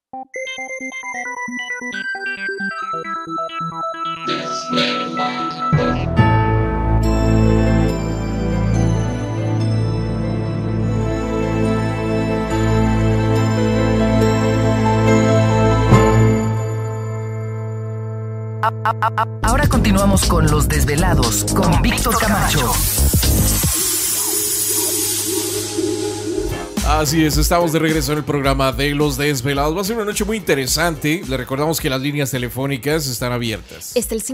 Ahora continuamos con Los Desvelados con Víctor Camacho. Así es, estamos de regreso en el programa de Los Desvelados. Va a ser una noche muy interesante. Le recordamos que las líneas telefónicas están abiertas. Está el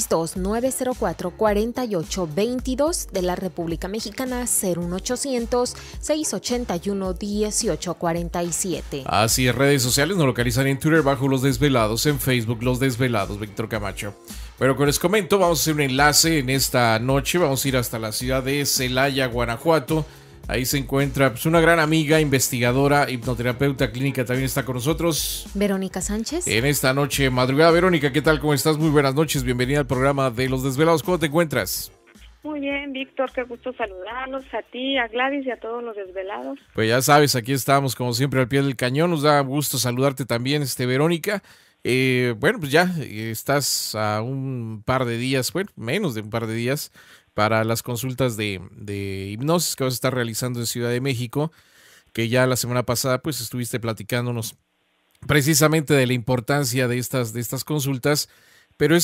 562-904-4822 de la República Mexicana, 01800-681-1847. Así es, redes sociales nos localizan en Twitter bajo Los Desvelados, en Facebook Los Desvelados, Víctor Camacho. Pero como les comento, vamos a hacer un enlace en esta noche. Vamos a ir hasta la ciudad de Celaya, Guanajuato. Ahí se encuentra pues, una gran amiga, investigadora, hipnoterapeuta clínica, también está con nosotros. Verónica Sánchez. En esta noche madrugada. Verónica, ¿qué tal? ¿Cómo estás? Muy buenas noches, bienvenida al programa de Los Desvelados. ¿Cómo te encuentras? Muy bien, Víctor, qué gusto saludarlos, a ti, a Gladys y a todos los desvelados. Pues ya sabes, aquí estamos como siempre al pie del cañón. Nos da gusto saludarte también, Verónica. Bueno, pues ya estás a un par de días, bueno, menos de un par de días, para las consultas de hipnosis que vas a estar realizando en Ciudad de México, que ya la semana pasada pues estuviste platicándonos precisamente de la importancia de estas consultas, pero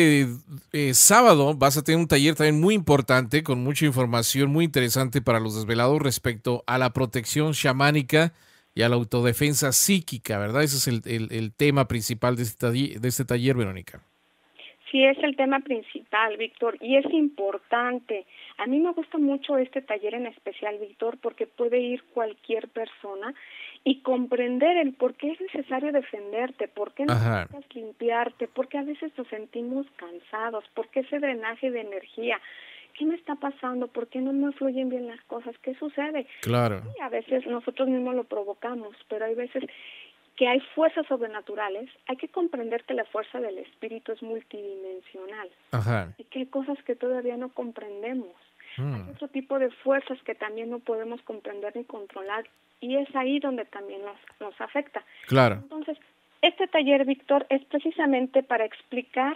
sábado vas a tener un taller también muy importante, con mucha información muy interesante para los desvelados respecto a la protección chamánica y a la autodefensa psíquica, ¿verdad? Ese es el tema principal de este taller, Verónica. Sí, es el tema principal, Víctor, y es importante. A mí me gusta mucho este taller en especial, Víctor, porque puede ir cualquier persona y comprender el por qué es necesario defenderte, por qué necesitas limpiarte, por qué a veces nos sentimos cansados, por qué ese drenaje de energía. ¿Qué me está pasando? ¿Por qué no me fluyen bien las cosas? ¿Qué sucede? Claro. Sí, a veces nosotros mismos lo provocamos, pero hay veces que hay fuerzas sobrenaturales. Hay que comprender que la fuerza del espíritu es multidimensional. Ajá. Y que hay cosas que todavía no comprendemos. Hay otro tipo de fuerzas que también no podemos comprender ni controlar, y es ahí donde también nos afecta. Claro. Entonces, este taller, Víctor, es precisamente para explicar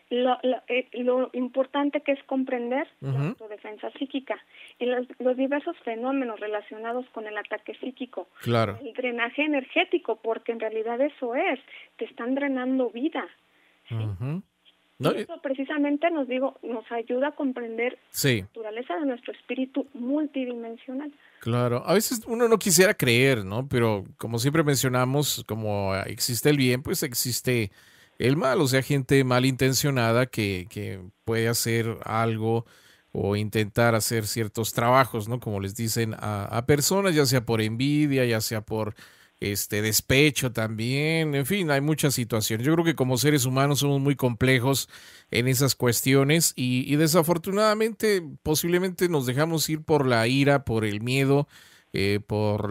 lo importante que es comprender la autodefensa psíquica y los diversos fenómenos relacionados con el ataque psíquico. Claro. El drenaje energético, porque en realidad eso es, te están drenando vida. ¿Sí? No, y eso precisamente nos ayuda a comprender la naturaleza de nuestro espíritu multidimensional. Claro, a veces uno no quisiera creer, ¿no? Pero como siempre mencionamos, como existe el bien, pues existe el mal, o sea, gente malintencionada que puede hacer algo o intentar hacer ciertos trabajos, ¿no? Como les dicen a personas, ya sea por envidia, ya sea por despecho también, en fin, hay muchas situaciones. Yo creo que como seres humanos somos muy complejos en esas cuestiones y desafortunadamente posiblemente nos dejamos ir por la ira, por el miedo, por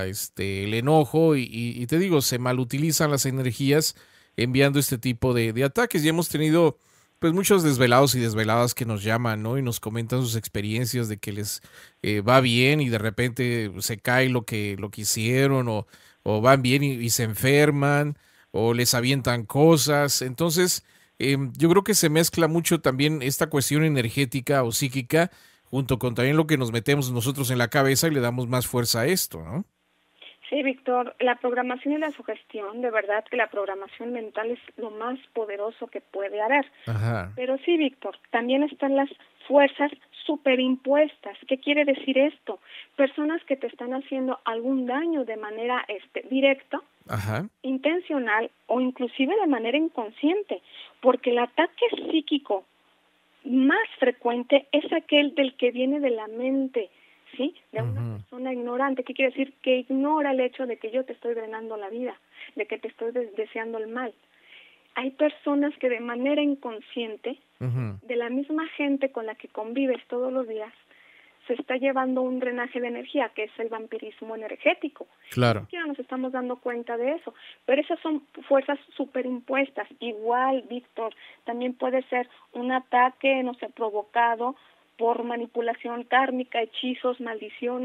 el enojo y te digo, se malutilizan las energías enviando este tipo de ataques. Ya hemos tenido pues muchos desvelados y desveladas que nos llaman, ¿no? Y nos comentan sus experiencias de que les va bien y de repente se cae lo que hicieron o van bien y se enferman o les avientan cosas. Entonces, yo creo que se mezcla mucho también esta cuestión energética o psíquica junto con también lo que nos metemos nosotros en la cabeza y le damos más fuerza a esto, ¿no? Sí, Víctor, la programación y la sugestión, de verdad que la programación mental es lo más poderoso que puede haber. Ajá. Pero sí, Víctor, también están las fuerzas superimpuestas. ¿Qué quiere decir esto? Personas que te están haciendo algún daño de manera directa, intencional o inclusive de manera inconsciente, porque el ataque psíquico más frecuente es aquel del que viene de la mente, ¿sí? De una persona ignorante. ¿Qué quiere decir? Que ignora el hecho de que yo te estoy drenando la vida, de que te estoy deseando el mal. Hay personas que de manera inconsciente, de la misma gente con la que convives todos los días, se está llevando un drenaje de energía, que es el vampirismo energético. Claro. Ni siquiera nos estamos dando cuenta de eso. Pero esas son fuerzas superimpuestas. Igual, Víctor, también puede ser un ataque, no sé, provocado por manipulación kármica, hechizos, maldiciones,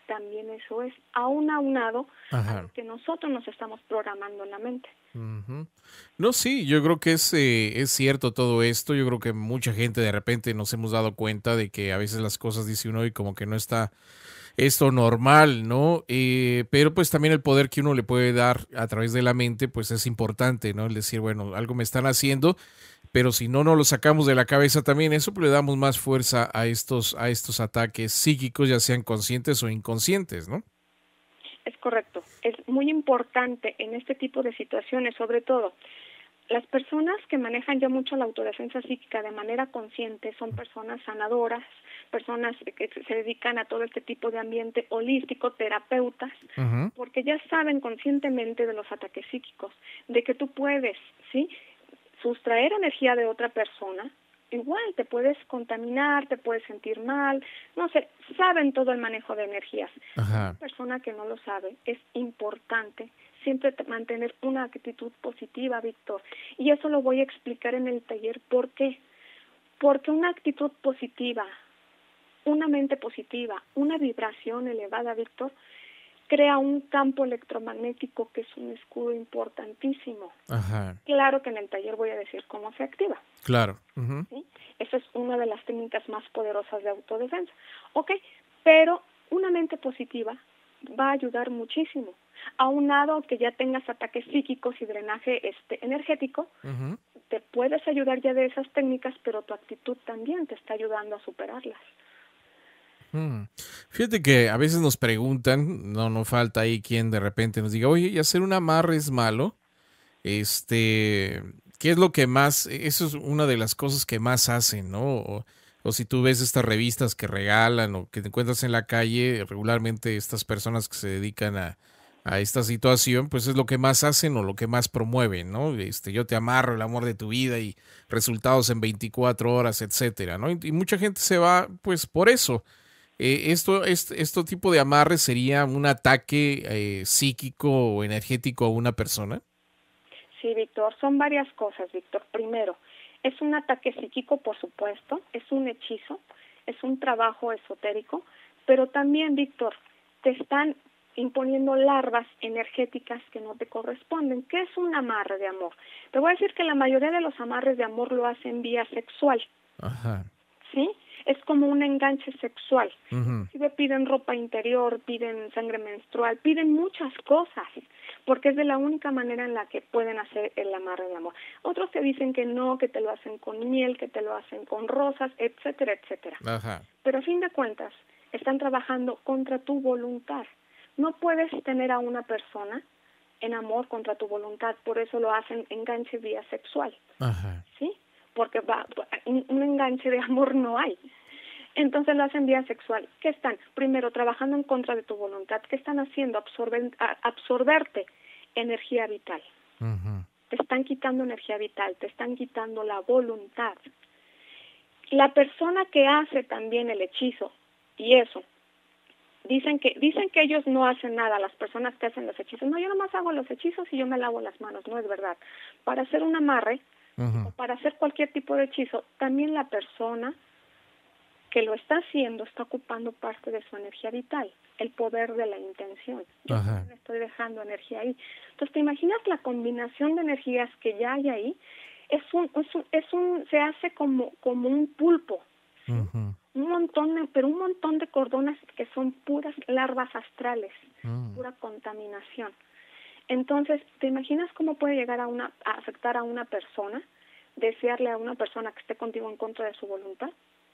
también eso es, aunado a lo que nosotros nos estamos programando en la mente. No, sí, yo creo que es cierto todo esto. Yo creo que mucha gente de repente nos hemos dado cuenta de que a veces las cosas dice uno y como que no está esto normal, ¿no? Pero pues también el poder que uno le puede dar a través de la mente, pues es importante, ¿no? El decir, bueno, algo me están haciendo, pero si no lo sacamos de la cabeza también, eso pues, le damos más fuerza a estos ataques psíquicos, ya sean conscientes o inconscientes, ¿no? Es correcto. Es muy importante en este tipo de situaciones, sobre todo, las personas que manejan ya mucho la autodefensa psíquica de manera consciente son personas sanadoras, personas que se dedican a todo este tipo de ambiente holístico, terapeutas, porque ya saben conscientemente de los ataques psíquicos, de que tú puedes, ¿sí?, sustraer energía de otra persona. Igual te puedes contaminar, te puedes sentir mal, no sé, saben todo el manejo de energías. Una persona que no lo sabe, es importante siempre mantener una actitud positiva, Víctor. Y eso lo voy a explicar en el taller. ¿Por qué? Porque una actitud positiva, una mente positiva, una vibración elevada, Víctor, crea un campo electromagnético que es un escudo importantísimo. Claro que en el taller voy a decir cómo se activa. Claro. ¿Sí? Esa es una de las técnicas más poderosas de autodefensa. Ok, pero una mente positiva va a ayudar muchísimo. Aunado que ya tengas ataques psíquicos y drenaje energético, te puedes ayudar ya de esas técnicas, pero tu actitud también te está ayudando a superarlas. Fíjate que a veces nos preguntan, no falta ahí quien de repente nos diga, oye, ¿y hacer un amarre es malo? ¿Qué es lo que más? Eso es una de las cosas que más hacen, ¿no? O si tú ves estas revistas que regalan o que te encuentras en la calle, regularmente estas personas que se dedican a esta situación, pues es lo que más hacen o lo que más promueven, ¿no? Yo te amarro el amor de tu vida y resultados en 24 horas, etcétera, ¿no? Y mucha gente se va, pues, por eso. ¿Esto tipo de amarre sería un ataque psíquico o energético a una persona? Sí, Víctor, son varias cosas, Víctor. Primero, es un ataque psíquico, por supuesto, es un hechizo, es un trabajo esotérico, pero también, Víctor, te están imponiendo larvas energéticas que no te corresponden. ¿Qué es un amarre de amor? Te voy a decir que la mayoría de los amarres de amor lo hacen vía sexual. ¿Sí? Es como un enganche sexual. Si me piden ropa interior, piden sangre menstrual, piden muchas cosas, porque es de la única manera en la que pueden hacer el amarre de amor. Otros te dicen que no, que te lo hacen con miel, que te lo hacen con rosas, etcétera, etcétera. Pero a fin de cuentas, están trabajando contra tu voluntad. No puedes tener a una persona en amor contra tu voluntad, por eso lo hacen enganche vía sexual. ¿Sí? Porque un enganche de amor no hay. Entonces lo hacen vía sexual. ¿Qué están? Primero, trabajando en contra de tu voluntad. ¿Qué están haciendo? Absorberte energía vital. Te están quitando energía vital, te están quitando la voluntad. La persona que hace también el hechizo, y eso, dicen que ellos no hacen nada, las personas que hacen los hechizos. No, yo nomás hago los hechizos y yo me lavo las manos. No es verdad. Para hacer un amarre, o para hacer cualquier tipo de hechizo, también la persona que lo está haciendo está ocupando parte de su energía vital, el poder de la intención. Yo también estoy dejando energía ahí. Entonces, ¿te imaginas la combinación de energías que ya hay ahí? Se hace como un pulpo. Un montón de cordones que son puras larvas astrales, pura contaminación. Entonces, ¿te imaginas cómo puede llegar a afectar a una persona, desearle a una persona que esté contigo en contra de su voluntad?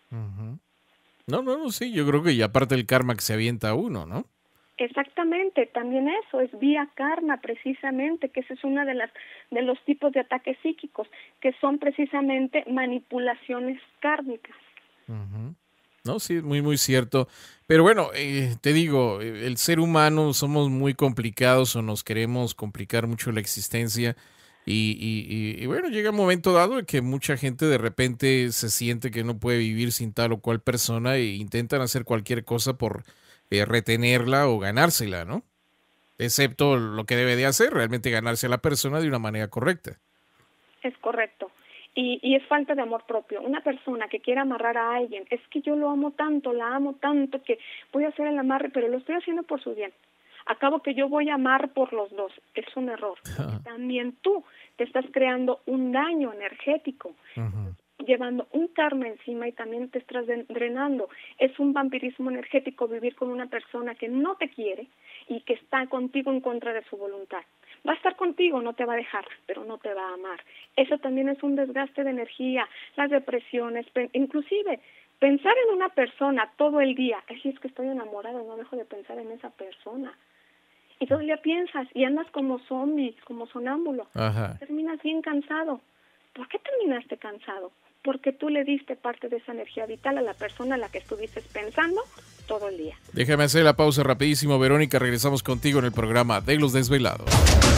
No, sí, yo creo que ya parte del karma que se avienta a uno, ¿no? Exactamente, también eso es vía karma precisamente, que ese es uno de los tipos de ataques psíquicos, que son precisamente manipulaciones kármicas. No, sí, es muy, muy cierto. Pero bueno, te digo, el ser humano somos muy complicados o nos queremos complicar mucho la existencia. Y bueno, llega un momento dado en que mucha gente de repente se siente que no puede vivir sin tal o cual persona e intentan hacer cualquier cosa por retenerla o ganársela, ¿no? Excepto lo que debe de hacer, realmente ganarse a la persona de una manera correcta. Es correcto. y es falta de amor propio. Una persona que quiere amarrar a alguien, es que yo lo amo tanto, la amo tanto, que voy a hacer el amarre, pero lo estoy haciendo por su bien. Acabo que yo voy a amar por los dos. Es un error. También tú te estás creando un daño energético, llevando un karma encima y también te estás drenando. Es un vampirismo energético vivir con una persona que no te quiere y que está contigo en contra de su voluntad. Va a estar contigo, no te va a dejar, pero no te va a amar. Eso también es un desgaste de energía, las depresiones, inclusive pensar en una persona todo el día. Ay, es que estoy enamorado, no dejo de pensar en esa persona. Y todo el día piensas y andas como zombie, como sonámbulo. Terminas bien cansado. ¿Por qué terminaste cansado? Porque tú le diste parte de esa energía vital a la persona a la que estuviste pensando todo el día. Déjame hacer la pausa rapidísimo, Verónica. Regresamos contigo en el programa de Los Desvelados.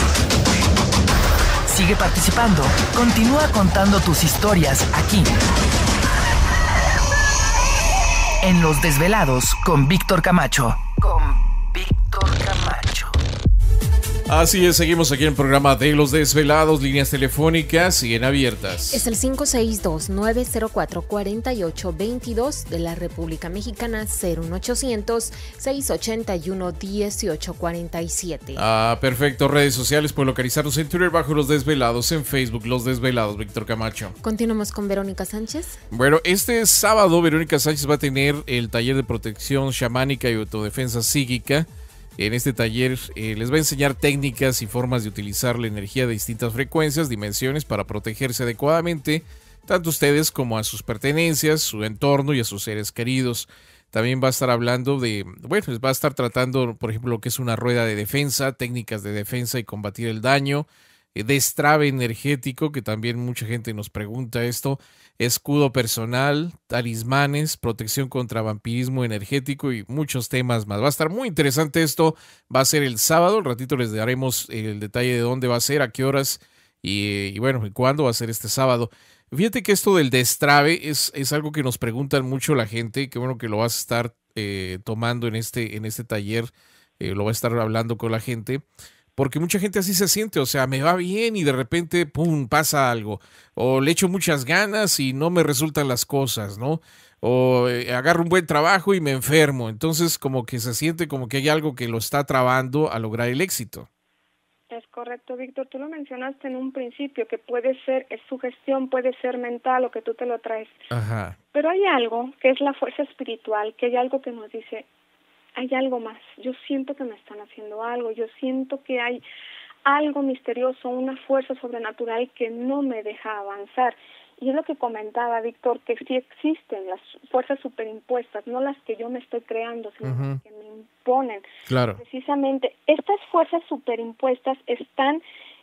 Sigue participando. Continúa contando tus historias aquí. En Los Desvelados con Víctor Camacho. Así es, seguimos aquí en el programa de Los Desvelados. Líneas telefónicas siguen abiertas. Es el 562-904-4822 de la República Mexicana, 01800-681-1847. Perfecto. Redes sociales, pueden localizarnos en Twitter bajo Los Desvelados, en Facebook Los Desvelados, Víctor Camacho. Continuamos con Verónica Sánchez. Bueno, este sábado Verónica Sánchez va a tener el taller de protección chamánica y autodefensa psíquica. En este taller les va a enseñar técnicas y formas de utilizar la energía de distintas frecuencias, dimensiones para protegerse adecuadamente, tanto ustedes como a sus pertenencias, su entorno y a sus seres queridos. También va a estar hablando de, les va a estar tratando, por ejemplo, lo que es una rueda de defensa, técnicas de defensa y combatir el daño, destrave energético, que también mucha gente nos pregunta esto, escudo personal, talismanes, protección contra vampirismo energético y muchos temas más. Va a estar muy interesante esto, va a ser el sábado, al ratito les daremos el detalle de dónde va a ser, a qué horas y cuándo va a ser este sábado. Fíjate que esto del destrave es algo que nos preguntan mucho la gente, que bueno que lo vas a estar tomando en este taller, lo va a estar hablando con la gente. Porque mucha gente así se siente, o sea, me va bien y de repente, pum, pasa algo. O le echo muchas ganas y no me resultan las cosas, ¿no? O agarro un buen trabajo y me enfermo. Entonces, como que se siente como que hay algo que lo está trabando a lograr el éxito. Es correcto, Víctor. Tú lo mencionaste en un principio, que puede ser sugestión, puede ser mental o que tú te lo traes. Pero hay algo que es la fuerza espiritual, que hay algo que nos dice... hay algo más, yo siento que me están haciendo algo, yo siento que hay algo misterioso, una fuerza sobrenatural que no me deja avanzar. Y es lo que comentaba Víctor, que sí existen las fuerzas superimpuestas, no las que yo me estoy creando, sino las que me imponen. Claro. Precisamente, estas fuerzas superimpuestas están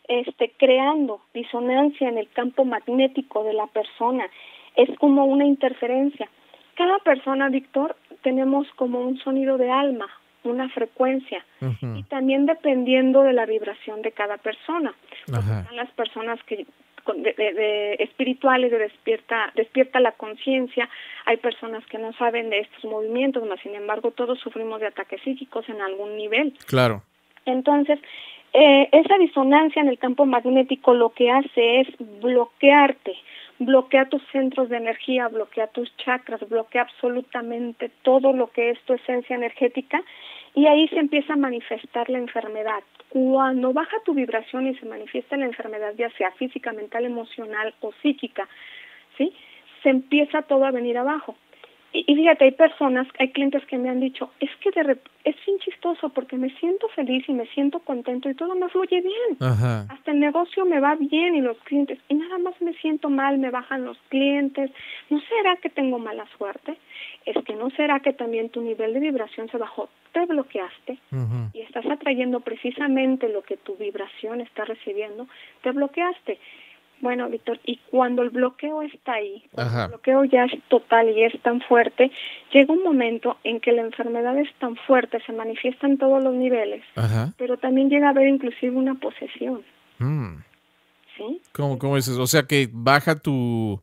creando disonancia en el campo magnético de la persona, es como una interferencia. Cada persona, Víctor, tenemos como un sonido de alma, una frecuencia, y también dependiendo de la vibración de cada persona. Están las personas que espirituales, de despierta la conciencia, hay personas que no saben de estos movimientos, mas sin embargo todos sufrimos de ataques psíquicos en algún nivel. Claro. Entonces, esa disonancia en el campo magnético lo que hace es bloquearte, bloquea tus centros de energía, bloquea tus chakras, bloquea absolutamente todo lo que es tu esencia energética y ahí se empieza a manifestar la enfermedad. Cuando baja tu vibración y se manifiesta la enfermedad, ya sea física, mental, emocional o psíquica, ¿sí? Se empieza todo a venir abajo. Y fíjate, hay clientes que me han dicho, es que es bien chistoso porque me siento feliz y me siento contento y todo me fluye bien. Hasta el negocio me va bien y los clientes, y nada más me siento mal, me bajan los clientes. ¿No será que tengo mala suerte? Es que no será que también tu nivel de vibración se bajó, te bloqueaste y estás atrayendo precisamente lo que tu vibración está recibiendo, te bloqueaste. Bueno, Víctor, y cuando el bloqueo está ahí, cuando el bloqueo ya es total y es tan fuerte, llega un momento en que la enfermedad es tan fuerte, se manifiesta en todos los niveles, pero también llega a haber inclusive una posesión. ¿Sí? ¿Cómo es eso? O sea que baja tu,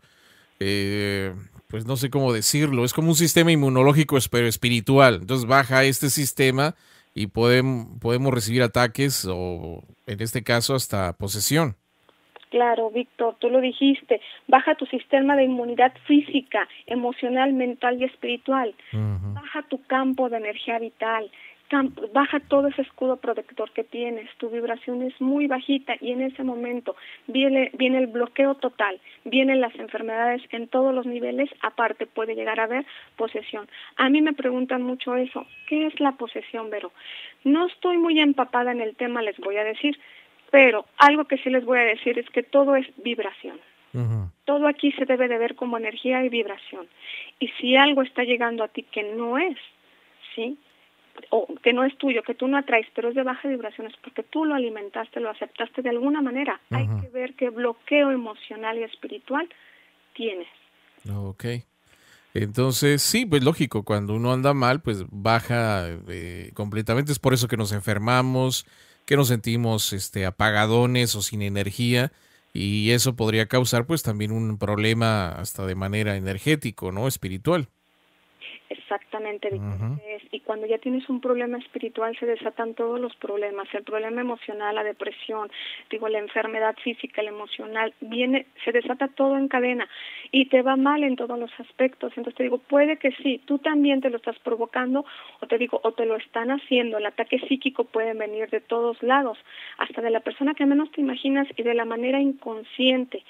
pues no sé cómo decirlo, es como un sistema inmunológico pero espiritual, entonces baja este sistema y podemos recibir ataques o en este caso hasta posesión. Claro, Víctor, tú lo dijiste, baja tu sistema de inmunidad física, emocional, mental y espiritual, baja tu campo de energía vital, baja todo ese escudo protector que tienes, tu vibración es muy bajita y en ese momento viene el bloqueo total, vienen las enfermedades en todos los niveles, aparte puede llegar a haber posesión. A mí me preguntan mucho eso, ¿qué es la posesión, Vero? No estoy muy empapada en el tema, les voy a decir, pero algo que sí les voy a decir es que todo es vibración. Todo aquí se debe de ver como energía y vibración. Y si algo está llegando a ti que no es, ¿sí?, o que no es tuyo, que tú no atraes, pero es de baja vibración, es porque tú lo alimentaste, lo aceptaste de alguna manera. Hay que ver qué bloqueo emocional y espiritual tienes. Ok. Entonces, sí, pues lógico, cuando uno anda mal, pues baja completamente. Es por eso que nos enfermamos, que nos sentimos apagadones o sin energía. Y eso podría causar pues también un problema hasta de manera energético, ¿no? Espiritual. Exactamente, Víctor. Y cuando ya tienes un problema espiritual se desatan todos los problemas, el problema emocional, la depresión, la enfermedad física, la emocional, se desata todo en cadena y te va mal en todos los aspectos. Entonces te digo, puede que sí, tú también te lo estás provocando o te lo están haciendo. El ataque psíquico puede venir de todos lados, hasta de la persona que menos te imaginas y de la manera inconsciente.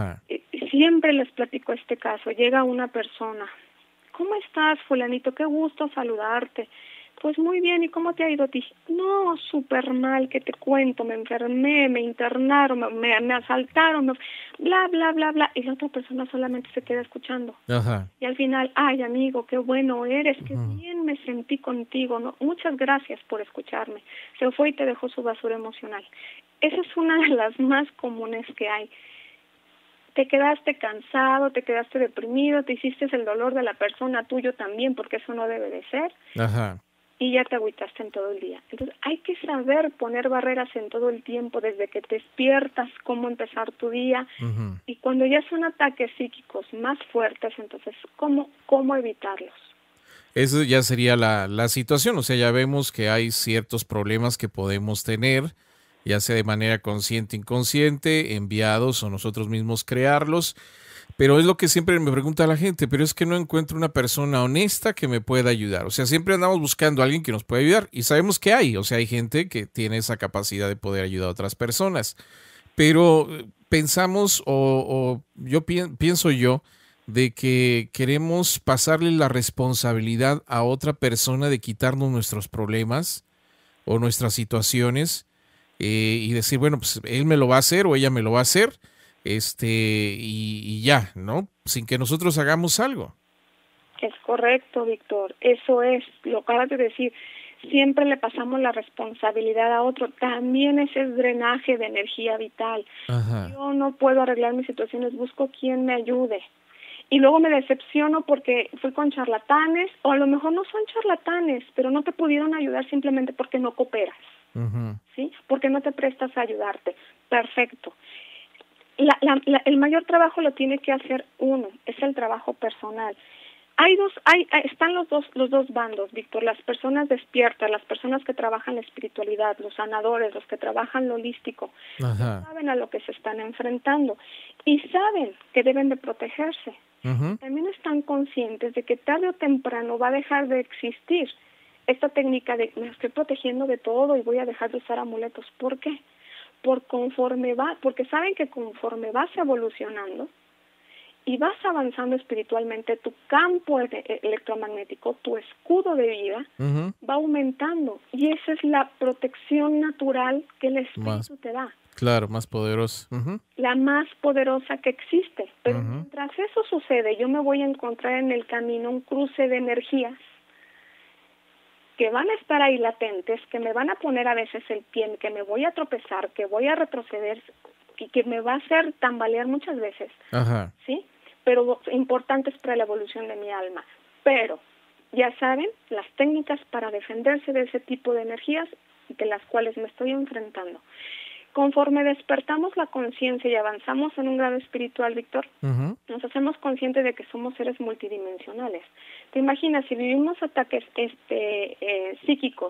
Siempre les platico este caso, llega una persona, ¿cómo estás, fulanito? Qué gusto saludarte. Pues muy bien, ¿y cómo te ha ido a ti? No, súper mal, ¿qué te cuento? Me enfermé, me internaron, me asaltaron, bla, bla, bla, bla. Y la otra persona solamente se queda escuchando. Y al final, ay, amigo, qué bueno eres, qué bien me sentí contigo. ¿No? Muchas gracias por escucharme. Se fue y te dejó su basura emocional. Esa es una de las más comunes que hay. Te quedaste cansado, te quedaste deprimido, te hiciste el dolor de la persona tuyo también, porque eso no debe de ser, y ya te agüitaste en todo el día. Entonces hay que saber poner barreras en todo el tiempo, desde que te despiertas, cómo empezar tu día, y cuando ya son ataques psíquicos más fuertes, entonces cómo evitarlos. Eso ya sería la situación, o sea, ya vemos que hay ciertos problemas que podemos tener, ya sea de manera consciente, inconsciente, enviados o nosotros mismos crearlos, pero es lo que siempre me pregunta la gente, pero es que no encuentro una persona honesta que me pueda ayudar, o sea, siempre andamos buscando a alguien que nos pueda ayudar y sabemos que hay, o sea, hay gente que tiene esa capacidad de poder ayudar a otras personas, pero pensamos o yo pienso yo de que queremos pasarle la responsabilidad a otra persona de quitarnos nuestros problemas o nuestras situaciones, y decir, bueno, pues él me lo va a hacer o ella me lo va a hacer, y ya, ¿no? Sin que nosotros hagamos algo. Es correcto, Víctor. Eso es, lo acabas de decir. Siempre le pasamos la responsabilidad a otro. También ese es drenaje de energía vital. Yo no puedo arreglar mis situaciones, busco quien me ayude. Y luego me decepciono porque fui con charlatanes, o a lo mejor no son charlatanes, pero no te pudieron ayudar simplemente porque no cooperas. ¿Sí? Porque no te prestas a ayudarte. Perfecto. El mayor trabajo lo tiene que hacer uno, es el trabajo personal. Están los dos bandos, Víctor, las personas despiertas, las personas que trabajan la espiritualidad, los sanadores, los que trabajan lo holístico, saben a lo que se están enfrentando y saben que deben de protegerse. También están conscientes de que tarde o temprano va a dejar de existir esta técnica de me estoy protegiendo de todo y voy a dejar de usar amuletos. ¿Por qué? Porque saben que conforme vas evolucionando y vas avanzando espiritualmente, tu campo electromagnético, tu escudo de vida, va aumentando. Y esa es la protección natural que el espíritu te da. Claro, más poderosa. La más poderosa que existe. Pero mientras eso sucede, yo me voy a encontrar en el camino un cruce de energías que van a estar ahí latentes, que me van a poner a veces el pie, que me voy a tropezar, que voy a retroceder y que me va a hacer tambalear muchas veces, ¿sí? Pero importantes para la evolución de mi alma. Pero, ya saben, las técnicas para defenderse de ese tipo de energías de las cuales me estoy enfrentando. Conforme despertamos la conciencia y avanzamos en un grado espiritual, Víctor, nos hacemos conscientes de que somos seres multidimensionales. ¿Te imaginas si vivimos ataques psíquicos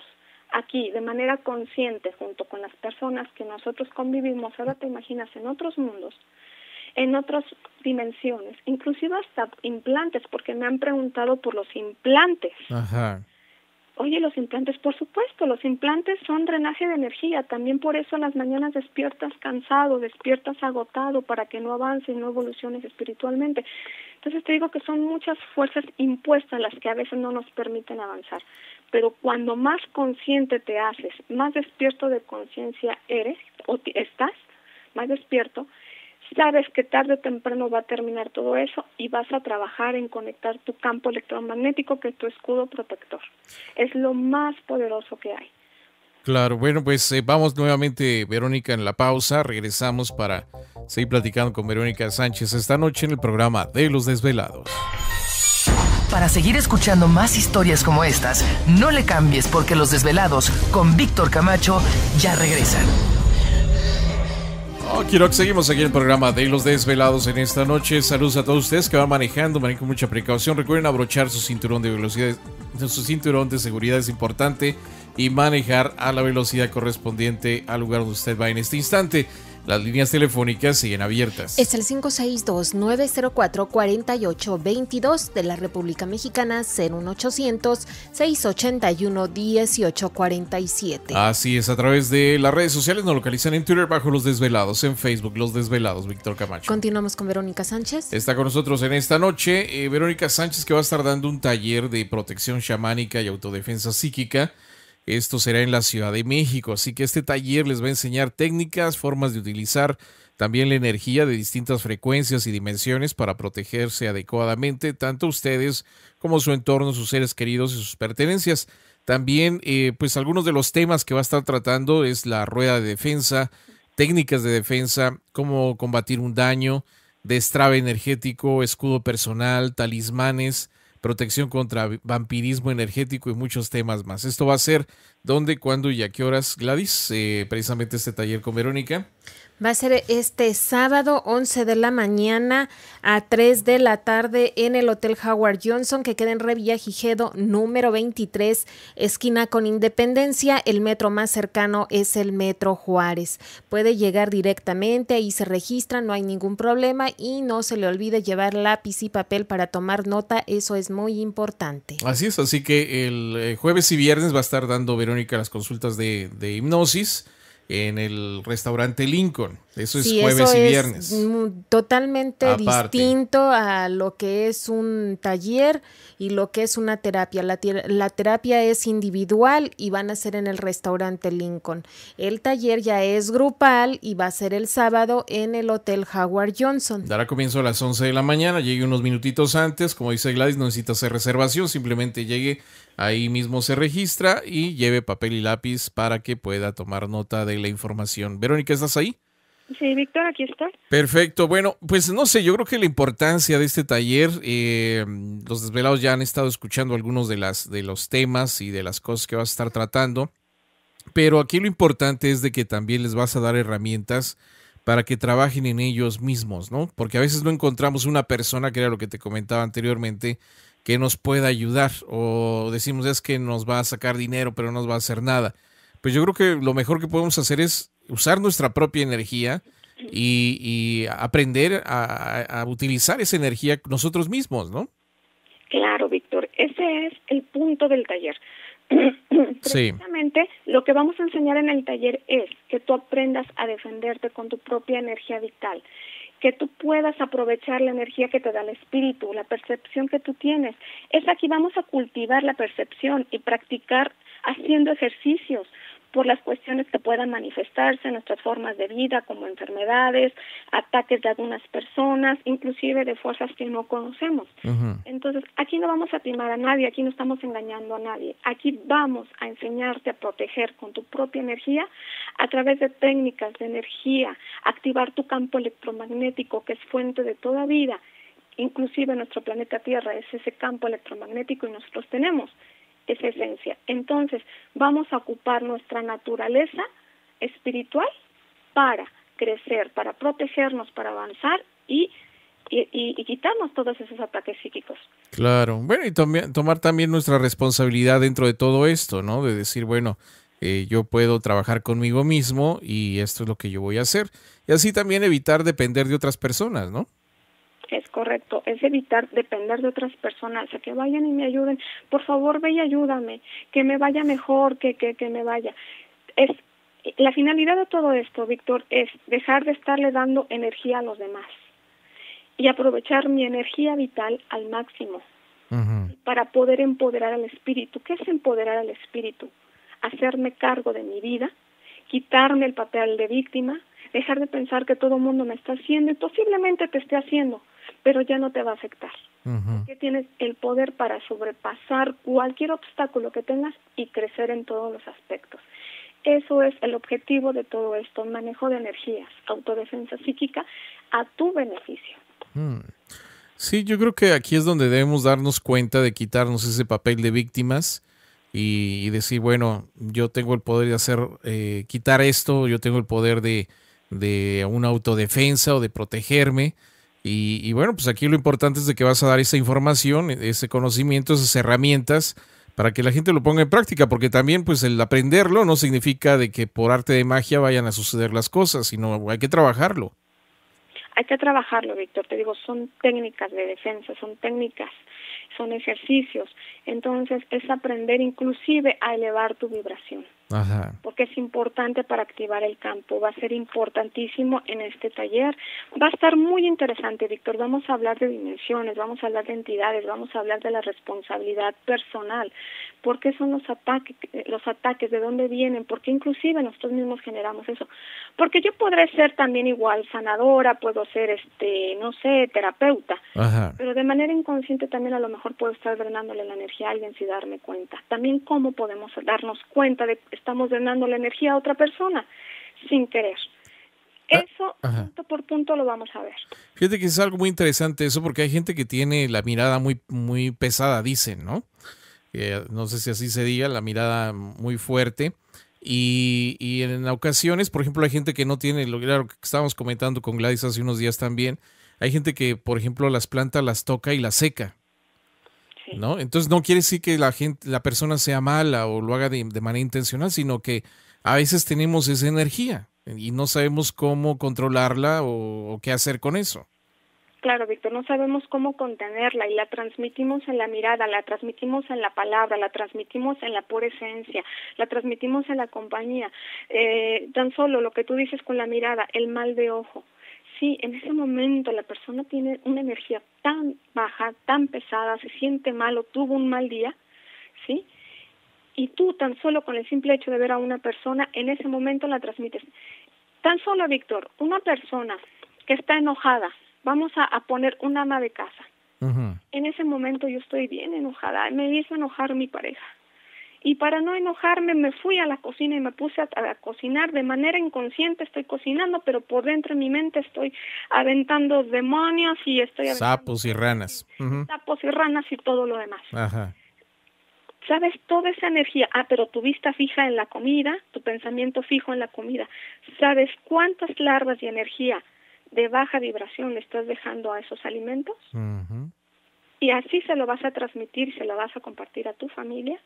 aquí de manera consciente junto con las personas que nosotros convivimos, ahora te imaginas en otros mundos, en otras dimensiones, inclusive hasta implantes, porque me han preguntado por los implantes. Ajá. Oye, los implantes, por supuesto, los implantes son drenaje de energía, también por eso en las mañanas despiertas cansado, despiertas agotado para que no avances y no evoluciones espiritualmente. Entonces te digo que son muchas fuerzas impuestas las que a veces no nos permiten avanzar, pero cuando más consciente te haces, más despierto de conciencia eres o estás, más despierto, sabes que tarde o temprano va a terminar todo eso y vas a trabajar en conectar tu campo electromagnético, que es tu escudo protector. Es lo más poderoso que hay. Claro, bueno, pues vamos nuevamente, Verónica, en la pausa. Regresamos para seguir platicando con Verónica Sánchez esta noche en el programa de Los Desvelados. Para seguir escuchando más historias como estas, no le cambies, porque Los Desvelados con Víctor Camacho ya regresan. Quiero que seguimos aquí en el programa de Los Desvelados en esta noche. Saludos a todos ustedes que van manejando, manejen con mucha precaución. Recuerden abrochar su cinturón de velocidad, su cinturón de seguridad es importante, y manejar a la velocidad correspondiente al lugar donde usted va en este instante. Las líneas telefónicas siguen abiertas. Es el 562-904-4822 de la República Mexicana, 01800-681-1847. Así es, a través de las redes sociales nos localizan en Twitter bajo Los Desvelados, en Facebook Los Desvelados, Víctor Camacho. Continuamos con Verónica Sánchez. Está con nosotros en esta noche Verónica Sánchez, que va a estar dando un taller de protección chamánica y autodefensa psíquica. Esto será en la Ciudad de México, así que este taller les va a enseñar técnicas, formas de utilizar también la energía de distintas frecuencias y dimensiones para protegerse adecuadamente, tanto ustedes como su entorno, sus seres queridos y sus pertenencias. También, pues algunos de los temas que va a estar tratando es la rueda de defensa, técnicas de defensa, cómo combatir un daño, destrave energético, escudo personal, talismanes, protección contra vampirismo energético y muchos temas más. Esto va a ser dónde, cuándo y a qué horas, Gladys, precisamente este taller con Verónica. Va a ser este sábado 11 de la mañana a 3 de la tarde en el Hotel Howard Johnson, que queda en Revillagigedo número 23, esquina con Independencia. El metro más cercano es el Metro Juárez. Puede llegar directamente, ahí se registra, no hay ningún problema, y no se le olvide llevar lápiz y papel para tomar nota, eso es muy importante. Así es, así que el jueves y viernes va a estar dando Verónica las consultas de hipnosis en el restaurante Lincoln. Eso es jueves y viernes. Es totalmente aparte, distinto a lo que es un taller y lo que es una terapia. La terapia es individual y van a ser en el restaurante Lincoln. El taller ya es grupal y va a ser el sábado en el Hotel Howard Johnson. Dará comienzo a las 11 de la mañana. Llegue unos minutitos antes. Como dice Gladys, no necesita hacer reservación. Simplemente llegue, ahí mismo se registra y lleve papel y lápiz para que pueda tomar nota de la información. Verónica, ¿estás ahí? Sí, Víctor, aquí estoy. Perfecto. Bueno, pues no sé, yo creo que la importancia de este taller, los desvelados ya han estado escuchando algunos de los temas y de las cosas que vas a estar tratando, pero aquí lo importante es de que también les vas a dar herramientas para que trabajen en ellos mismos, ¿no? Porque a veces no encontramos una persona, que era lo que te comentaba anteriormente, que nos pueda ayudar, o decimos es que nos va a sacar dinero pero no nos va a hacer nada. Pues yo creo que lo mejor que podemos hacer es usar nuestra propia energía y aprender a utilizar esa energía nosotros mismos, ¿no? Claro, Víctor, ese es el punto del taller. Sí. Precisamente lo que vamos a enseñar en el taller es que tú aprendas a defenderte con tu propia energía vital, que tú puedas aprovechar la energía que te da el espíritu, la percepción que tú tienes. Es aquí vamos a cultivar la percepción y practicar haciendo ejercicios por las cuestiones que puedan manifestarse en nuestras formas de vida, como enfermedades, ataques de algunas personas, inclusive de fuerzas que no conocemos. Uh-huh. Entonces, aquí no vamos a timar a nadie, aquí no estamos engañando a nadie. Aquí vamos a enseñarte a proteger con tu propia energía a través de técnicas de energía, activar tu campo electromagnético, que es fuente de toda vida. Inclusive nuestro planeta Tierra es ese campo electromagnético y nosotros tenemos esa esencia. Entonces, vamos a ocupar nuestra naturaleza espiritual para crecer, para protegernos, para avanzar y y quitarnos todos esos ataques psíquicos. Claro, bueno, y tomar también nuestra responsabilidad dentro de todo esto, ¿no? De decir, bueno, yo puedo trabajar conmigo mismo y esto es lo que yo voy a hacer. Y así también evitar depender de otras personas, ¿no? Es correcto, es evitar depender de otras personas, que vayan y me ayuden. Por favor, ve y ayúdame, que me vaya mejor, que me vaya. La finalidad de todo esto, Víctor, es dejar de estarle dando energía a los demás y aprovechar mi energía vital al máximo para poder empoderar al espíritu. ¿Qué es empoderar al espíritu? Hacerme cargo de mi vida, quitarme el papel de víctima, dejar de pensar que todo el mundo me está haciendo y posiblemente te esté haciendo, pero ya no te va a afectar. Porque tienes el poder para sobrepasar cualquier obstáculo que tengas y crecer en todos los aspectos. Eso es el objetivo de todo esto, manejo de energías, autodefensa psíquica a tu beneficio. Sí, yo creo que aquí es donde debemos darnos cuenta de quitarnos ese papel de víctimas y decir, bueno, yo tengo el poder de hacer, quitar esto, yo tengo el poder de una autodefensa o de protegerme. Y bueno, pues aquí lo importante es de que vas a dar esa información, ese conocimiento, esas herramientas para que la gente lo ponga en práctica, porque también pues el aprenderlo no significa de que por arte de magia vayan a suceder las cosas, sino hay que trabajarlo. Hay que trabajarlo, Víctor, te digo, son técnicas de defensa, son técnicas, son ejercicios, entonces es aprender inclusive a elevar tu vibración. Porque es importante para activar el campo, va a ser importantísimo en este taller, va a estar muy interesante, Víctor, vamos a hablar de dimensiones, vamos a hablar de entidades, vamos a hablar de la responsabilidad personal, por qué son los ataques, de dónde vienen, porque inclusive nosotros mismos generamos eso, porque yo podré ser también igual sanadora, puedo ser no sé, terapeuta, pero de manera inconsciente también a lo mejor puedo estar drenándole la energía a alguien sin darme cuenta. También cómo podemos darnos cuenta de que estamos drenando la energía a otra persona sin querer. Eso punto por punto lo vamos a ver. Fíjate que es algo muy interesante eso, porque hay gente que tiene la mirada muy, muy pesada, dicen, ¿no? No sé si así se diga, la mirada muy fuerte. Y en ocasiones, por ejemplo, hay gente que no tiene, lo que estábamos comentando con Gladys hace unos días también, hay gente que, por ejemplo, las plantas las toca y las seca, ¿no? Entonces no quiere decir que la persona sea mala o lo haga de manera intencional, sino que a veces tenemos esa energía y no sabemos cómo controlarla o qué hacer con eso. Claro, Víctor, no sabemos cómo contenerla y la transmitimos en la mirada, la transmitimos en la palabra, la transmitimos en la pura esencia, la transmitimos en la compañía. Tan solo lo que tú dices con la mirada, el mal de ojo. Sí, en ese momento la persona tiene una energía tan baja, tan pesada, se siente mal o tuvo un mal día, ¿sí? Y tú tan solo con el simple hecho de ver a una persona, en ese momento la transmites. Tan solo, Víctor, una persona que está enojada, vamos a poner un ama de casa. En ese momento yo estoy bien enojada, me hizo enojar mi pareja. Y para no enojarme me fui a la cocina y me puse a cocinar de manera inconsciente, estoy cocinando, pero por dentro de mi mente estoy aventando demonios y estoy sapos y ranas. Sapos y ranas y todo lo demás. ¿Sabes? Toda esa energía, pero tu vista fija en la comida, tu pensamiento fijo en la comida. ¿Sabes cuántas larvas de energía de baja vibración le estás dejando a esos alimentos? Y así se lo vas a transmitir, se lo vas a compartir a tu familia.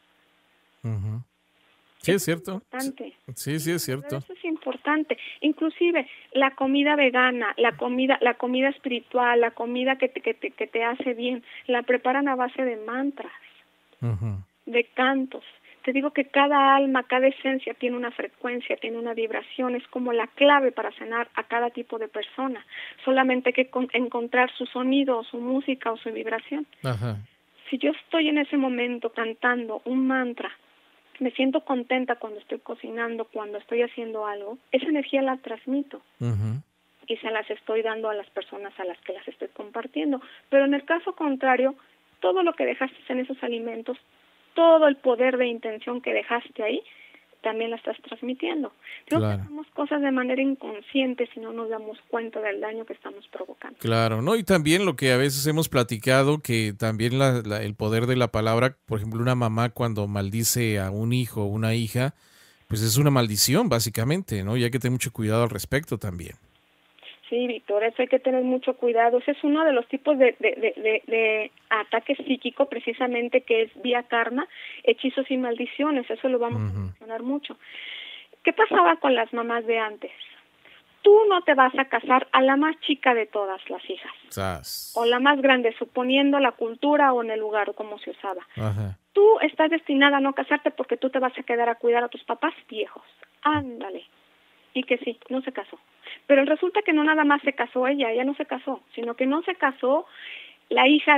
Sí, es cierto. Importante. Sí, es cierto. Eso es importante. Inclusive la comida vegana, la comida espiritual, la comida que te hace bien, la preparan a base de mantras, de cantos. Te digo que cada alma, cada esencia tiene una frecuencia, tiene una vibración, es como la clave para sanar a cada tipo de persona. Solamente hay que encontrar su sonido, o su música o su vibración. Si yo estoy en ese momento cantando un mantra, me siento contenta cuando estoy cocinando, cuando estoy haciendo algo, esa energía la transmito y se las estoy dando a las personas a las que las estoy compartiendo. Pero en el caso contrario, todo lo que dejaste en esos alimentos, todo el poder de intención que dejaste ahí, también la estás transmitiendo. Hacemos cosas de manera inconsciente si no nos damos cuenta del daño que estamos provocando. Claro, ¿no? Y también lo que a veces hemos platicado, que también el poder de la palabra, por ejemplo, una mamá cuando maldice a un hijo o una hija, pues es una maldición, básicamente, ¿no? Y hay que tener mucho cuidado al respecto también. Sí, Víctor, eso hay que tener mucho cuidado. Ese es uno de los tipos de ataque psíquico, precisamente, que es vía karma, hechizos y maldiciones. Eso lo vamos a mencionar mucho. ¿Qué pasaba con las mamás de antes? Tú no te vas a casar a la más chica de todas las hijas, o la más grande, suponiendo la cultura o en el lugar o cómo se usaba. Tú estás destinada a no casarte porque tú te vas a quedar a cuidar a tus papás viejos. Ándale. Y que sí, no se casó. Pero resulta que no nada más se casó ella no se casó, sino que no se casó la hija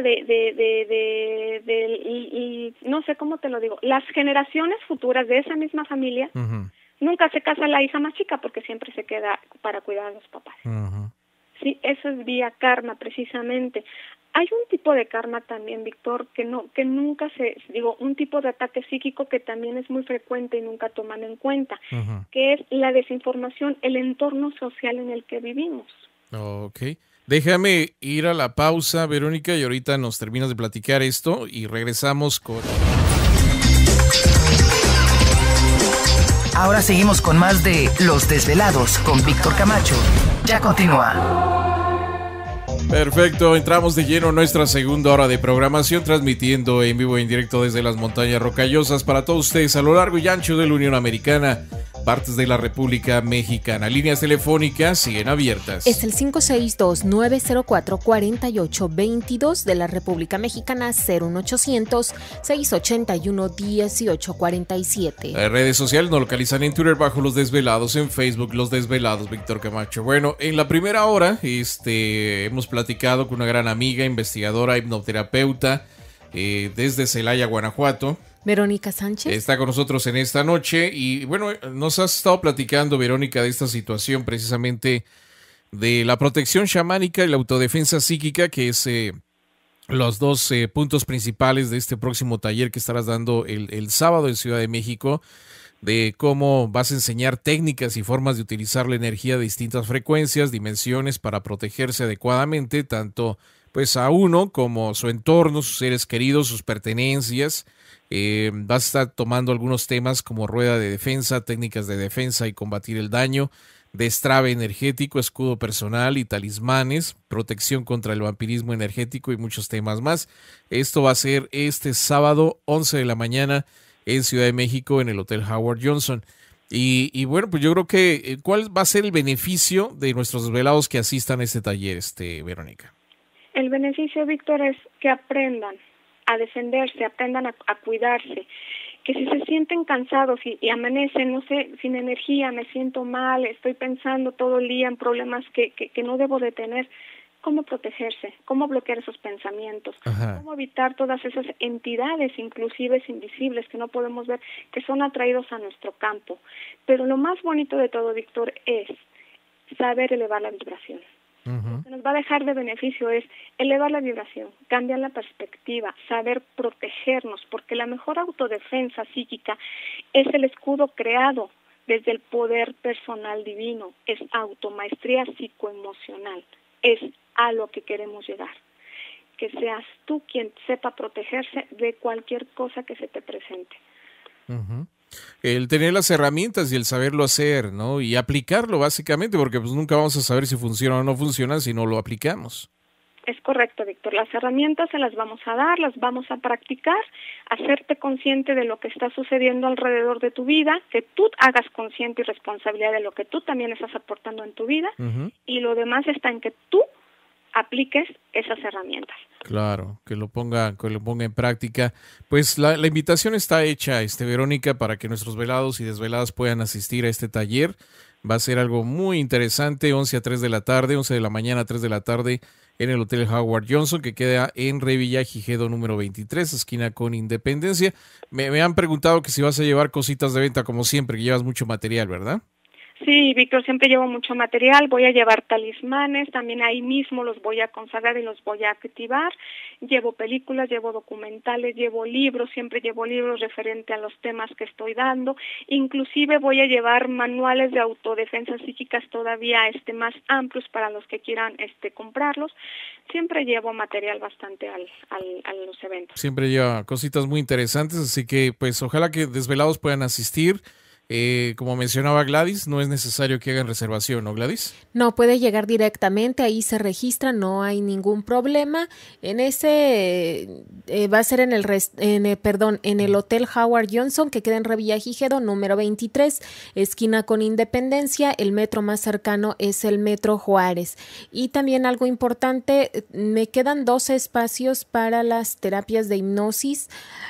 no sé cómo te lo digo, las generaciones futuras de esa misma familia. Nunca se casa la hija más chica porque siempre se queda para cuidar a los papás. Sí, eso es vía karma, precisamente. Hay un tipo de karma también, Víctor, que nunca un tipo de ataque psíquico que también es muy frecuente y nunca toman en cuenta, que es la desinformación, el entorno social en el que vivimos. Ok. Déjame ir a la pausa, Verónica, y ahorita nos terminas de platicar esto y regresamos con... Ahora seguimos con más de Los Desvelados con Víctor Camacho. Ya continúa. Perfecto, entramos de lleno en nuestra segunda hora de programación, transmitiendo en vivo e en directo desde las montañas rocallosas para todos ustedes a lo largo y ancho de la Unión Americana, partes de la República Mexicana. Líneas telefónicas siguen abiertas. Es el 562-904-4822 de la República Mexicana, 01800-681-1847. Las redes sociales nos localizan en Twitter bajo Los Desvelados, en Facebook Los Desvelados, Víctor Camacho. Bueno, en la primera hora hemos platicado con una gran amiga, investigadora, hipnoterapeuta desde Celaya, Guanajuato. Verónica Sánchez. Está con nosotros en esta noche y bueno, nos has estado platicando, Verónica, de esta situación precisamente de la protección chamánica y la autodefensa psíquica, que es los dos puntos principales de este próximo taller que estarás dando el sábado en Ciudad de México, de cómo vas a enseñar técnicas y formas de utilizar la energía de distintas frecuencias, dimensiones para protegerse adecuadamente, tanto pues a uno como su entorno, sus seres queridos, sus pertenencias. Vas a estar tomando algunos temas como rueda de defensa, técnicas de defensa y combatir el daño, destrave energético, escudo personal y talismanes, protección contra el vampirismo energético y muchos temas más. Esto va a ser este sábado 11 de la mañana en Ciudad de México en el Hotel Howard Johnson. Y bueno, pues yo creo que ¿cuál va a ser el beneficio de nuestros desvelados que asistan a este taller, Verónica? El beneficio, Víctor, es que aprendan a defenderse, aprendan a cuidarse, que si se sienten cansados y amanecen, no sé, sin energía, me siento mal, estoy pensando todo el día en problemas que no debo de tener, ¿cómo protegerse? ¿Cómo bloquear esos pensamientos? ¿Cómo evitar todas esas entidades, inclusive invisibles, que no podemos ver, que son atraídos a nuestro campo? Pero lo más bonito de todo, Víctor, es saber elevar la vibración. Lo que nos va a dejar de beneficio es elevar la vibración, cambiar la perspectiva, saber protegernos, porque la mejor autodefensa psíquica es el escudo creado desde el poder personal divino, es automaestría psicoemocional, es a lo que queremos llegar, que seas tú quien sepa protegerse de cualquier cosa que se te presente. El tener las herramientas y el saberlo hacer, ¿no? Y aplicarlo básicamente, porque pues nunca vamos a saber si funciona o no funciona si no lo aplicamos. Es correcto, Víctor. Las herramientas se las vamos a dar, las vamos a practicar, hacerte consciente de lo que está sucediendo alrededor de tu vida, que tú hagas consciente y responsabilidad de lo que tú también estás aportando en tu vida, y lo demás está en que tú apliques esas herramientas. Claro, que lo ponga en práctica. Pues la invitación está hecha, Verónica, para que nuestros velados y desveladas puedan asistir a este taller. Va a ser algo muy interesante, 11 a 3 de la tarde, 11 de la mañana a 3 de la tarde, en el Hotel Howard Johnson, que queda en Revillagigedo número 23, esquina con Independencia. Me han preguntado que si vas a llevar cositas de venta, como siempre, que llevas mucho material, ¿verdad? Sí, Víctor, siempre llevo mucho material, voy a llevar talismanes, también ahí mismo los voy a consagrar y los voy a activar, llevo películas, llevo documentales, llevo libros, siempre llevo libros referente a los temas que estoy dando, inclusive voy a llevar manuales de autodefensas psíquicas todavía más amplios para los que quieran comprarlos, siempre llevo material bastante a los eventos. Siempre lleva cositas muy interesantes, así que pues ojalá que desvelados puedan asistir. Como mencionaba Gladys, no es necesario que hagan reservación, ¿no, Gladys? No, puede llegar directamente, ahí se registra, no hay ningún problema. En ese va a ser en el Hotel Howard Johnson, que queda en Revillagigedo, número 23, esquina con Independencia. El metro más cercano es el Metro Juárez. Y también algo importante, me quedan 12 espacios para las terapias de hipnosis.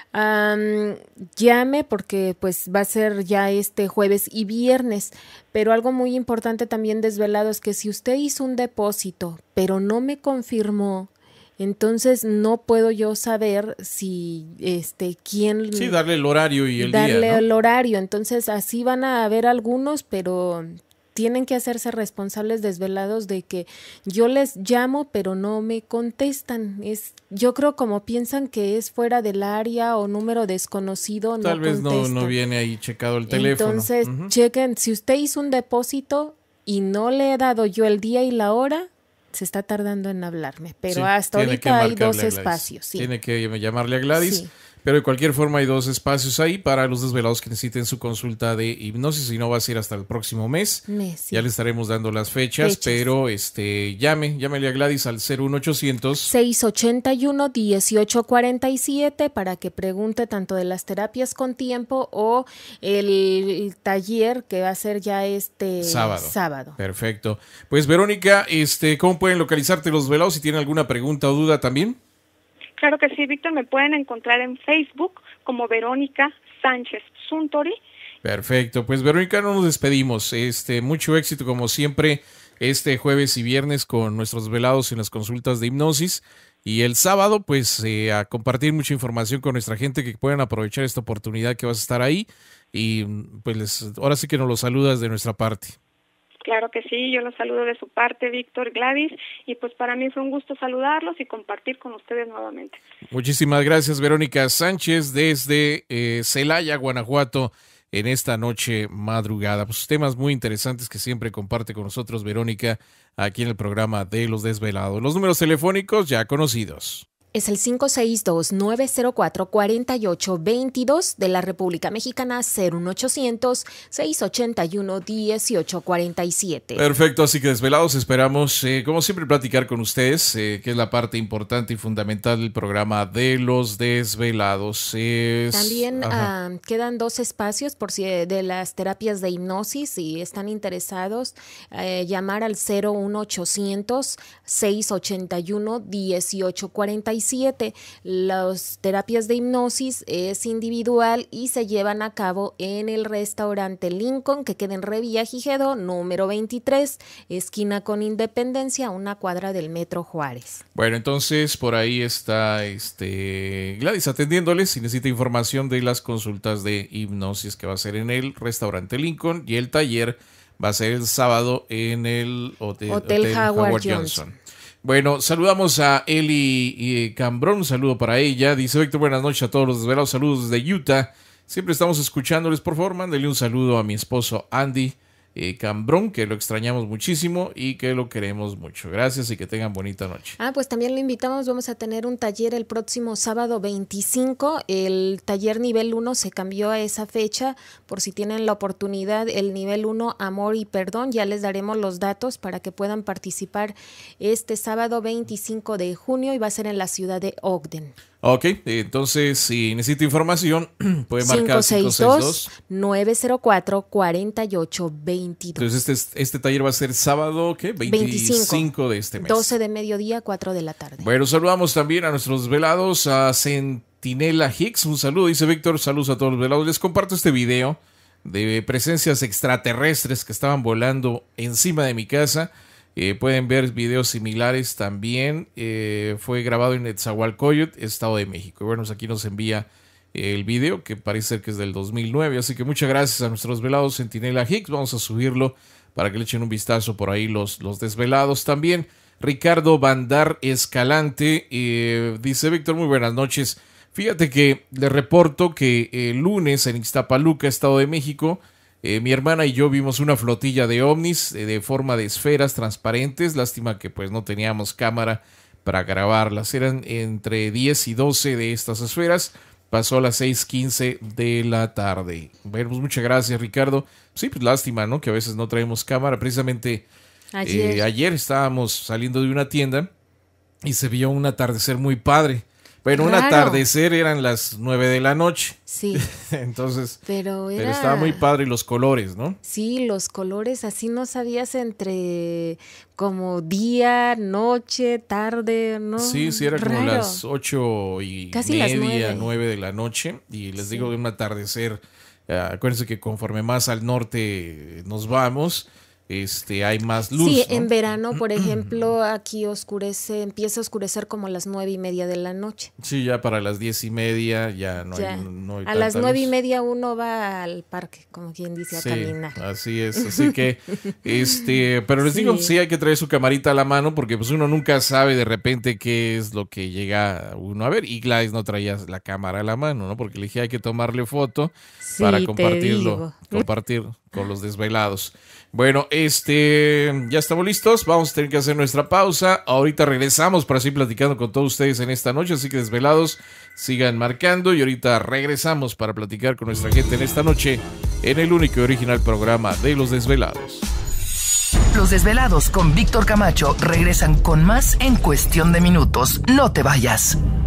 Llame porque pues va a ser ya este jueves y viernes, pero algo muy importante también, desvelado, es que si usted hizo un depósito pero no me confirmó, entonces no puedo yo saber si quién... Sí, darle el horario y el día, ¿no? Darle el horario, entonces así van a haber algunos, pero tienen que hacerse responsables, desvelados, de que yo les llamo pero no me contestan. Yo creo, como piensan que es fuera del área o número desconocido, tal vez no viene ahí checado el teléfono. Entonces, chequen, si usted hizo un depósito y no le he dado yo el día y la hora, se está tardando en hablarme, pero sí, hasta ahorita hay 2 espacios. Sí. Tiene que llamarle a Gladys. Sí. Pero de cualquier forma hay 2 espacios ahí para los desvelados que necesiten su consulta de hipnosis, y no va a ser hasta el próximo mes. Sí. Ya le estaremos dando las fechas. Pero llámele a Gladys al 01800 681 1847 para que pregunte tanto de las terapias con tiempo o el taller que va a ser ya sábado. Perfecto. Pues Verónica, ¿cómo pueden localizarte los desvelados si tienen alguna pregunta o duda también? Claro que sí, Víctor, me pueden encontrar en Facebook como Verónica Sánchez Suntory. Perfecto, pues Verónica, no nos despedimos. Mucho éxito como siempre este jueves y viernes con nuestros velados en las consultas de hipnosis. Y el sábado, pues a compartir mucha información con nuestra gente, que puedan aprovechar esta oportunidad que vas a estar ahí. Y pues ahora sí que nos lo saludas de nuestra parte. Claro que sí, yo los saludo de su parte, Víctor, Gladys, y pues para mí fue un gusto saludarlos y compartir con ustedes nuevamente. Muchísimas gracias, Verónica Sánchez, desde Celaya, Guanajuato, en esta noche madrugada. Pues temas muy interesantes que siempre comparte con nosotros Verónica aquí en el programa de Los Desvelados. Los números telefónicos ya conocidos. Es el 562-904-4822 de la República Mexicana, 01800-681-1847. Perfecto, así que desvelados, esperamos, como siempre, platicar con ustedes, que es la parte importante y fundamental del programa de Los Desvelados. También quedan 2 espacios por si de las terapias de hipnosis, si están interesados, llamar al 01800-681-1847. Las terapias de hipnosis es individual y se llevan a cabo en el restaurante Lincoln, que queda en Revillagigedo, número 23, esquina con Independencia, 1 cuadra del Metro Juárez. Bueno, entonces por ahí está Gladys atendiéndoles si necesita información de las consultas de hipnosis, que va a ser en el restaurante Lincoln, y el taller va a ser el sábado en el Hotel Howard Johnson. Bueno, saludamos a Eli Cambrón, un saludo para ella. Dice: Víctor, buenas noches a todos los desvelados, saludos desde Utah. Siempre estamos escuchándoles, por favor, mándele un saludo a mi esposo Andy Cambrón, que lo extrañamos muchísimo y que lo queremos mucho. Gracias y que tengan bonita noche. Pues también lo invitamos, vamos a tener un taller el próximo sábado 25. El taller nivel 1 se cambió a esa fecha, por si tienen la oportunidad. El nivel 1, amor y perdón, ya les daremos los datos para que puedan participar este sábado 25 de junio y va a ser en la ciudad de Ogden. Ok, entonces si necesita información puede marcar 562-904-4822. Entonces este taller va a ser sábado, ¿qué? 25 de este mes. 12 de mediodía, 4 de la tarde. Bueno, saludamos también a nuestros velados, a Centinela Hicks. Un saludo, dice Víctor, saludos a todos los velados. Les comparto este video de presencias extraterrestres que estaban volando encima de mi casa. Pueden ver videos similares también. Fue grabado en Netzahualcóyotl, Estado de México. Y bueno, pues aquí nos envía el video, que parece ser que es del 2009. Así que muchas gracias a nuestros velados Centinela Hicks. Vamos a subirlo para que le echen un vistazo por ahí los desvelados también. Ricardo Bandar Escalante dice: Víctor, muy buenas noches. Fíjate que le reporto que el lunes en Ixtapaluca, Estado de México, mi hermana y yo vimos una flotilla de ovnis de forma de esferas transparentes. Lástima que pues no teníamos cámara para grabarlas. Eran entre 10 y 12 de estas esferas. pasó a las 6:15 de la tarde. Bueno, pues muchas gracias, Ricardo. Sí, pues lástima, ¿no? Que a veces no traemos cámara. Precisamente ayer estábamos saliendo de una tienda y se vio un atardecer muy padre. Bueno, un atardecer eran las 9 de la noche. Sí. Entonces, pero estaba muy padre los colores, ¿no? Sí, los colores, así no sabías entre como día, noche, tarde, ¿no? Sí, era como las 8:30, casi las 9 de la noche. Y les digo, de un atardecer, acuérdense que conforme más al norte nos vamos, hay más luz. Sí, ¿no? En verano, por ejemplo, aquí empieza a oscurecer como a las 9:30 de la noche. Sí, ya para las 10:30 ya no hay a las 9:30 uno va al parque, como quien dice, a caminar. Así es, así que, pero les digo, sí hay que traer su camarita a la mano porque pues uno nunca sabe de repente qué es lo que llega uno a ver. Y Gladys no traía la cámara a la mano, ¿no? Porque le dije hay que tomarle foto para compartir con los desvelados. Bueno, ya estamos listos, vamos a tener que hacer nuestra pausa. Ahorita regresamos para seguir platicando con todos ustedes en esta noche, así que desvelados, sigan marcando y ahorita regresamos para platicar con nuestra gente en esta noche en el único y original programa de Los Desvelados. Los Desvelados con Víctor Camacho regresan con más en cuestión de minutos. No te vayas.